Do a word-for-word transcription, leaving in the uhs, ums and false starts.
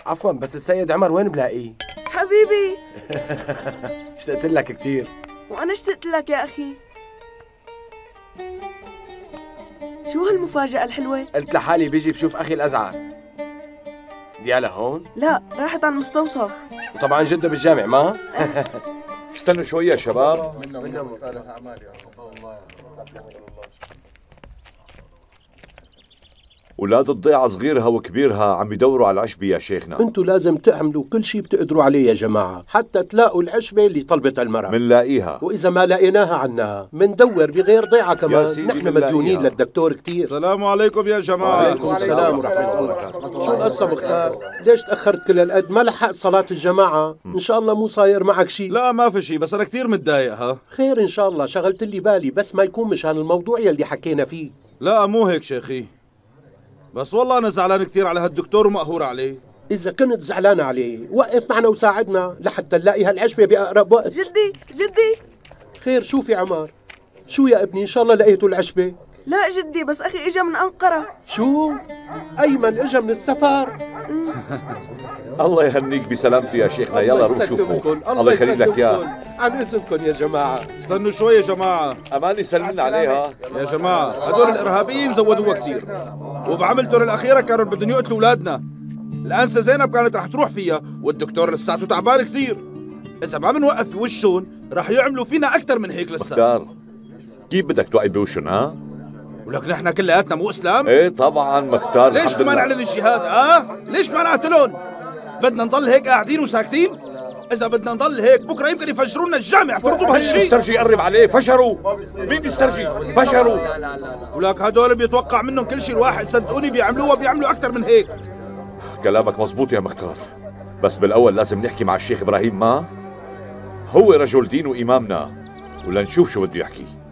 عفوا بس السيد عمر وين بلاقيه؟ حبيبي اشتقت لك كثير. وأنا اشتقت لك يا أخي. شو هالمفاجأة الحلوة؟ قلت لحالي بيجي بشوف أخي الأزعر. ديالا هون؟ لا، راحت على المستوصف. وطبعا جده بالجامع ما؟ استنوا شوي يا شباب. أولاد الضيعة صغيرها وكبيرها عم يدوروا على العشبة يا شيخنا. انتوا لازم تعملوا كل شيء بتقدروا عليه يا جماعة حتى تلاقوا العشبة اللي طلبتها المرأة. منلاقيها، وإذا ما لقيناها عنا مندور بغير ضيعة كمان. نحن مديونين للدكتور كتير. السلام عليكم يا جماعة. وعليكم السلام ورحمة الله وبركاته. شو القصة مختار؟ ليش تأخرت كل هالقد؟ ما لحقت صلاة الجماعة؟ إن شاء الله مو صاير معك شيء. لا ما في شيء، بس أنا كتير متضايق. ها خير إن شاء الله، شغلت لي بالي بس ما يكون مشان الموضوع يلي حكينا فيه. لا مو هيك شيخي، بس والله أنا زعلان كثير على هالدكتور ومقهور عليه. إذا كنت زعلان عليه وقف معنا وساعدنا لحتى نلاقي هالعشبة بأقرب وقت. جدي جدي خير شو في عمار؟ شو يا ابني إن شاء الله لقيتوا العشبة؟ لا جدي، بس أخي إجا من أنقرة. شو؟ أيمن إجا من السفر؟ الله يهنيك بسلامته يا شيخنا. يلا روح شوفوا. الله يخلي لك اياه. عن اذنكم يا جماعه. استنوا شوي يا جماعه. اماني سلمنا عليها يا جماعه. هدول الارهابيين زودوها كثير، وبعملتهم الاخيره كانوا بدهم يقتلوا اولادنا. الانسه زينب كانت رح تروح فيها، والدكتور لساته تعبان كثير. اذا ما بنوقف بوشهم رح يعملوا فينا اكثر من هيك لسه. مختار كيف بدك توقف بوشهم؟ ها ولك نحن كلياتنا مو اسلام؟ ايه طبعا مختار. ليش ما نعلن الجهاد؟ اه ليش ما نقتلهم؟ بدنا نضل هيك قاعدين وساكتين؟ إذا بدنا نضل هيك بكره يمكن يفجروا لنا الجامع. برضو بهالشيء مسترجي يقرب عليه. فشروا. مين بيسترجي؟ فشروا. ولك هدول بيتوقع منهم كل شيء الواحد. صدقوني بيعملوها بيعملوا أكثر من هيك. كلامك مزبوط يا مختار، بس بالأول لازم نحكي مع الشيخ إبراهيم. ما هو رجل دين وإمامنا، ولنشوف شو بده يحكي.